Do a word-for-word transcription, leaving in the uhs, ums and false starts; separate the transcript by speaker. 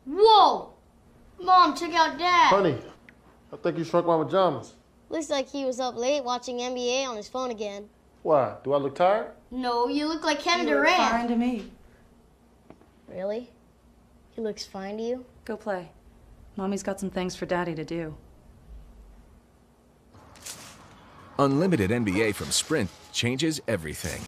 Speaker 1: Whoa! Mom, check out Dad.
Speaker 2: Honey, I think you shrunk my pajamas.
Speaker 1: Looks like he was up late watching N B A on his phone again.
Speaker 2: Why? Do I look tired?
Speaker 1: No, you look like Kevin
Speaker 3: You look
Speaker 1: Durant.
Speaker 3: fine to me.
Speaker 1: Really? He looks fine to you?
Speaker 3: Go play. Mommy's got some things for Daddy to do.
Speaker 4: Unlimited N B A from Sprint changes everything.